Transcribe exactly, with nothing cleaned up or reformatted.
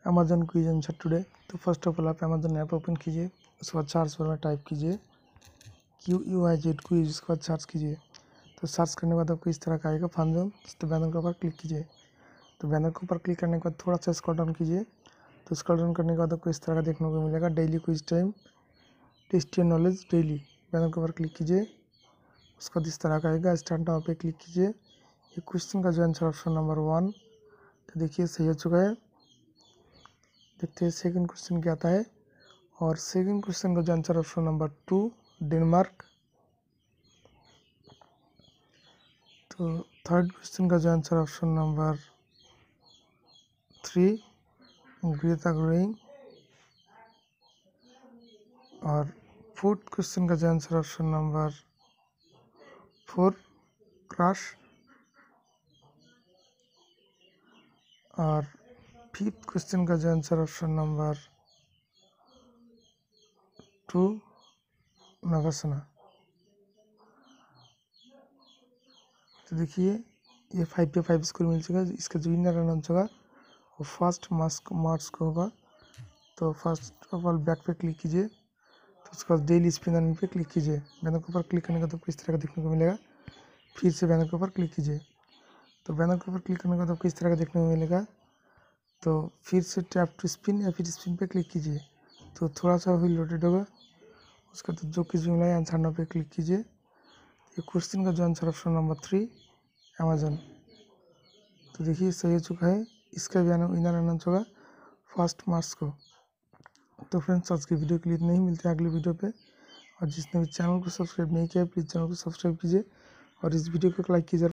Amazon quiz answer today. तो first of all आप Amazon app open कीजिए, उसके बाद सर्च बार में टाइप कीजिए Q U I Z quiz, उसके बाद सर्च कीजिए। तो सर्च करने के बाद आपको इस तरह का आएगा फन जोन। तो बैनर के ऊपर क्लिक कीजिए। तो बैनर के ऊपर क्लिक करने के बाद थोड़ा सा स्क्रॉल डाउन कीजिए। तो स्क्रॉल डाउन करने के बाद आपको इस तरह का देखने को मिलेगा daily quiz time test your knowledge daily. Banner के ऊपर क्लिक कीजिए, उसके बाद इस तरह का आएगा स्टार्ट नाउ पे क्लिक कीजिए। ये क्वेश्चन का जो आंसर ऑप्शन नंबर वन, तो देखिए सही हो चुका है। देखते हैं सेकंड क्वेश्चन क्या आता है। और सेकंड क्वेश्चन का जो answer option number two Denmark. तो थर्ड क्वेश्चन का जो answer option number three Greta growing. और फोर्थ क्वेश्चन का जो answer option number four crush. और फिफ्थ क्वेश्चन का जो आंसर ऑप्शन नंबर टू नवसना। तो देखिए ये फाइव पे फाइव स्कोर मिल चुका है। इसका जो विनर अनाउंस होगा वो फर्स्ट मार्च मार्च को होगा। तो फर्स्ट ऑफ ऑल बैक पे क्लिक कीजिए, तो उसके बाद डेली स्पिन अर्निंग पे क्लिक कीजिए। बैनर के ऊपर क्लिक करने का तो किस तरह का देखने को मिलेगा। फिर से बैनर के ऊपर क्लिक कीजिए। तो बैनर के ऊपर क्लिक करने के बाद आपको इस तरह का देखने को मिलेगा। तो फिर से टैप टू स्पिन या फिर स्पिन पे क्लिक कीजिए। तो थोड़ा सा भी लोडेड होगा। उसका तो जो कुछ भी मिला है आंसर नाउ पे क्लिक कीजिए। ये क्वेश्चन का जो answer option number three Amazon. तो देखिए सही हो चुका है। इसका भी विनर अनाउंस होगा फर्स्ट मार्च को। तो फ्रेंड्स आज की वीडियो के लिए नहीं मिलते हैं अगली वीडियो पे। और जिसने भी चैनल को सब्सक्राइब नहीं किया है प्लीज़ चैनल को सब्सक्राइब कीजिए और इस वीडियो को लाइक कीजिए।